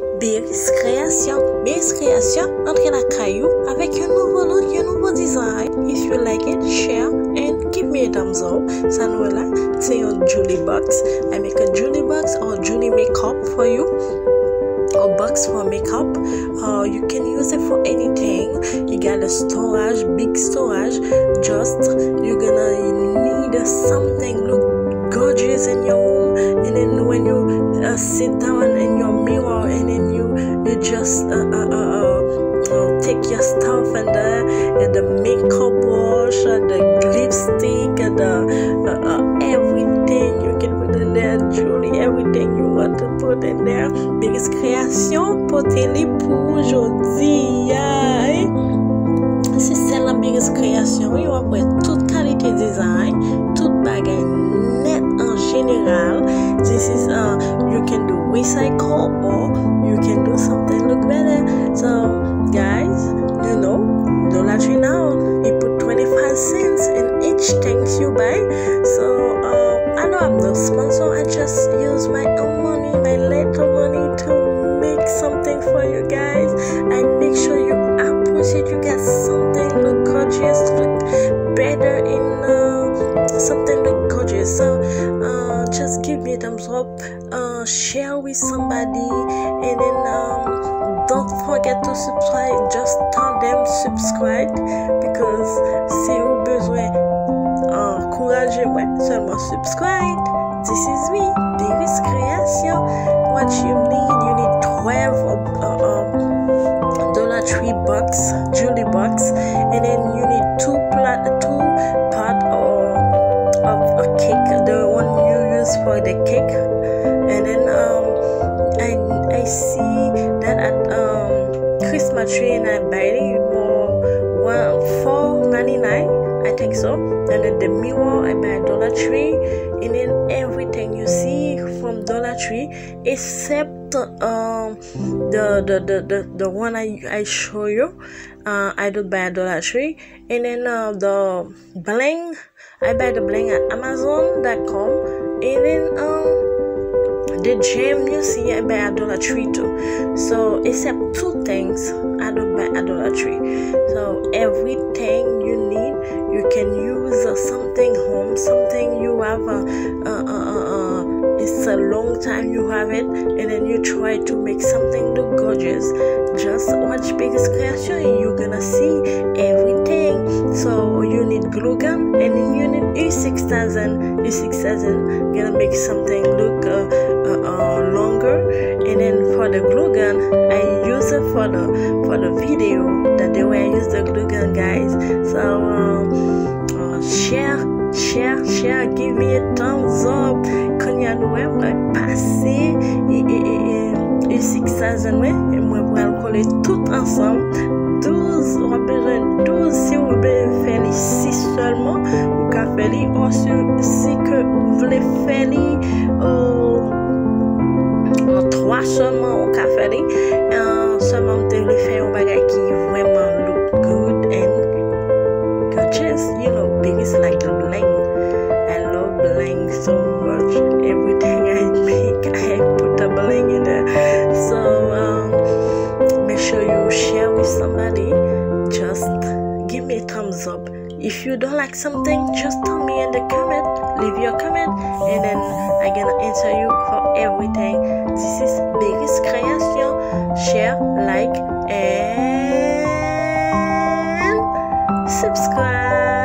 Berry's création entre la caillou avec un nouveau look, un nouveau design. If you like it, share and give me a thumbs up. Ça nous est là, c'est un Julie box. I make a Julie box or Julie makeup for you. Or box for makeup. You can use it for anything. You got a storage, big storage. Just you're gonna need something look gorgeous in your room, and then when you sit down in your mirror, and then you just take your stuff and the makeup brush, the lipstick, the everything you can put in there, Julie, everything you want to put in there. Biggest création pour télé pour aujourd'hui. Si c'est la biggest création, il va prendre toute qualité design, toute bagaille net en général. This is you can do recycle or you can do something look better. So guys, you know, Dollar Tree now, you put 25 cents in each things you buy. So I know I'm no sponsor, I just use my own money, my little money to make something for you guys. I make sure you appreciate, you get something look gorgeous, look better in something look gorgeous. So just give me a thumbs up, share with somebody, and then don't forget to subscribe. Just tell them subscribe, because si vous besoin encouragez-moi, seulement subscribe. This is me, Berry's Création. What you need 12 Dollar Tree box, Julie box, and then you need two part of a cake, the one you use for the cake. And then I see that at Christmas tree, and I buy it for $4.99, I think so. And then the mirror I buy at Dollar Tree, and then everything you see from Dollar Tree except the one I show you, I don't buy at Dollar Tree. And then the bling, I buy the bling at Amazon.com, and then the gem you see I buy at Dollar Tree too. So except two things I don't buy at Dollar Tree. So everything you need, you can use something home, something you have it's a long time you have it, and then you try to make something look gorgeous. Just watch Biggest Creation and you're gonna see everything. So you need glue gun, and then you need E6000. E6000 gonna make something look longer. And then for the glue gun, I use it for the video, that the way I use the glue gun, guys. So share, give me a thumbs up. Quand y'a nous passer et 6000, et moi pour le coller tout ensemble. 12, on a besoin de 12. Si vous voulez faire les 6 seulement, vous pouvez faire les, ou si que vous voulez faire les 3 seulement, vous pouvez faire les seulement vous devez faire un bagage qui vraiment look good and gorgeous. You know, biggest like the bling. I love bling so much. Everything I make, I put a bling in there. So make sure you share with somebody. Just give me a thumbs up. If you don't like something, just tell me in the comment. Leave your comment, and then I'm gonna answer you for everything. This is Berry's Création. Share, like, and subscribe.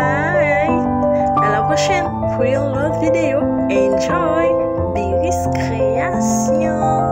À la prochaine pour une autre vidéo. Enjoy Berry's Création.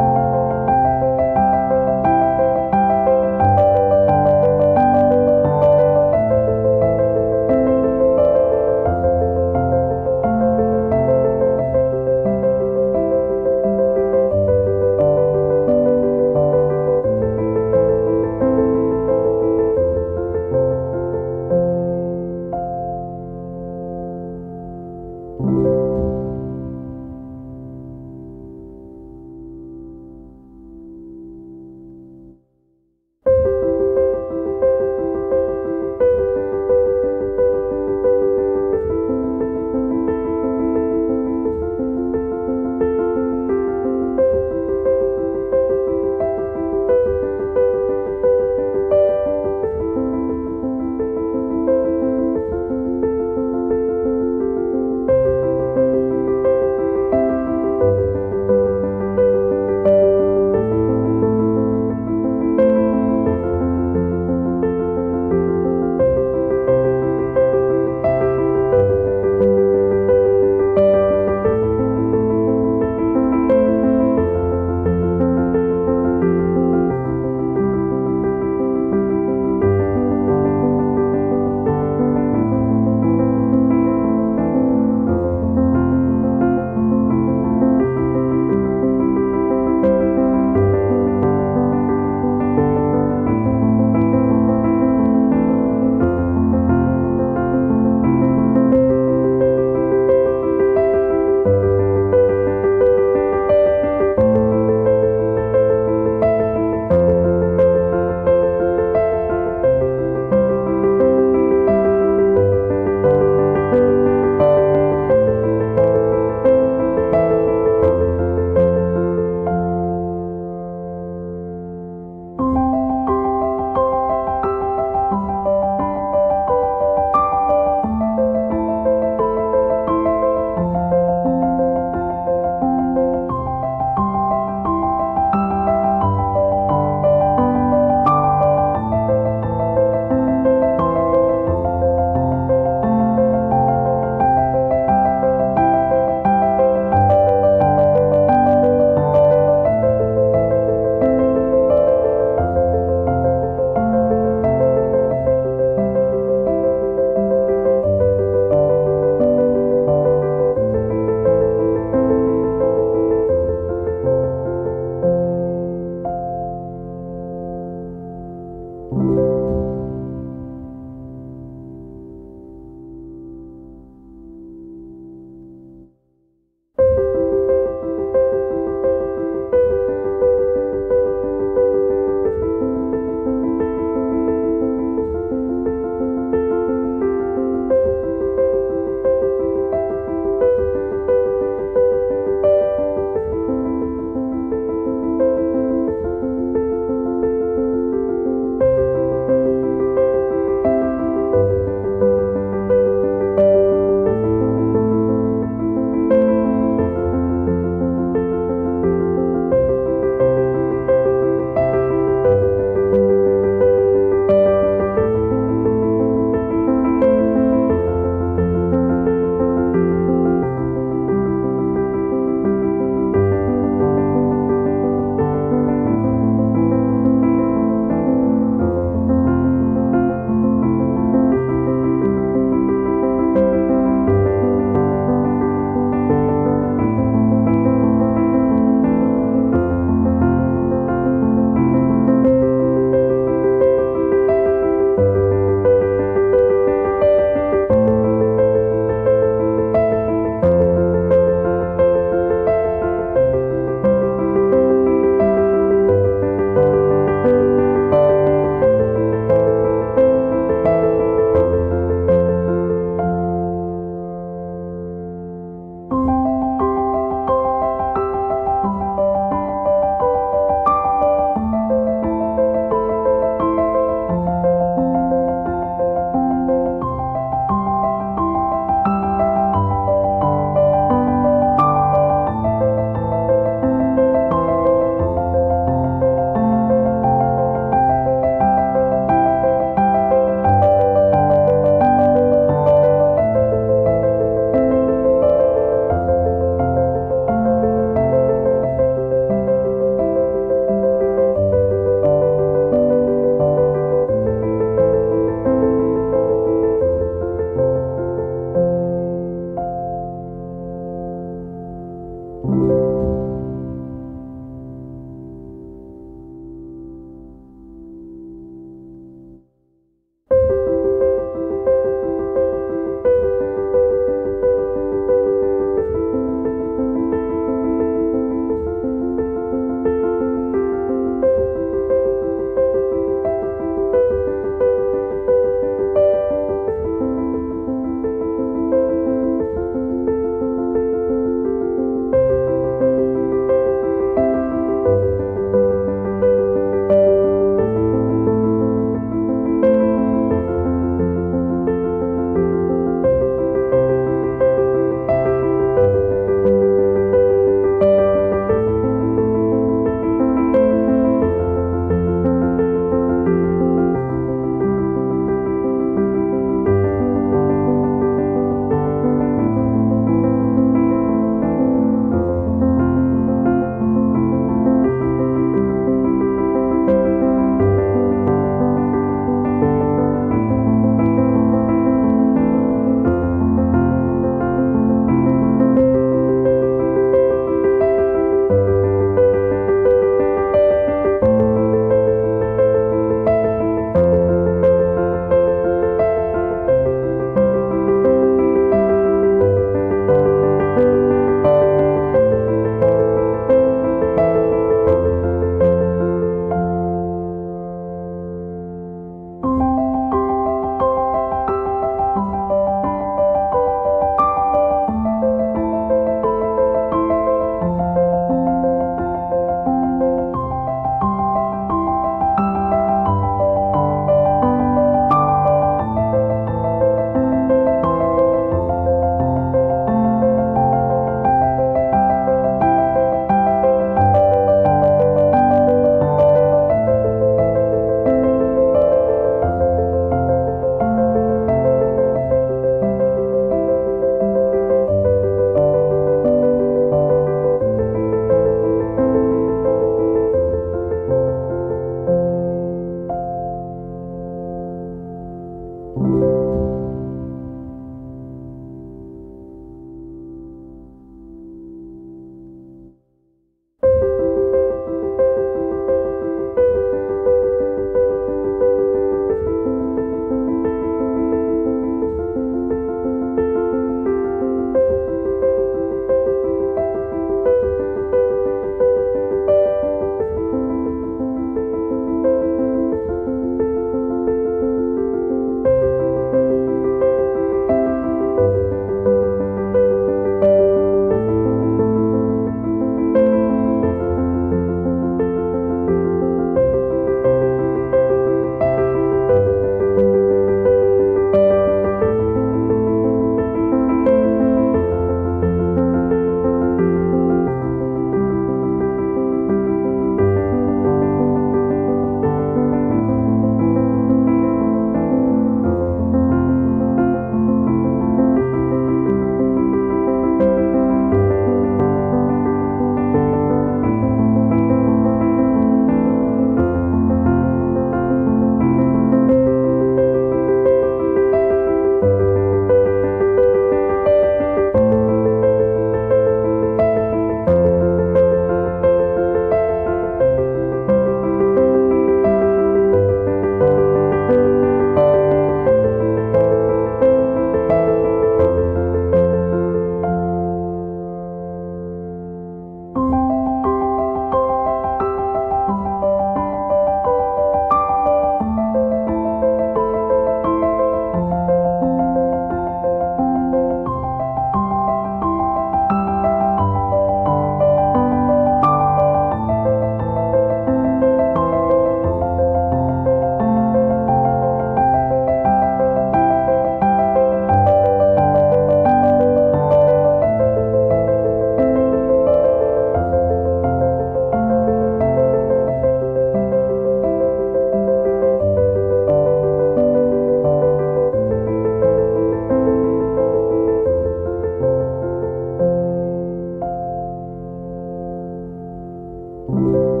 you.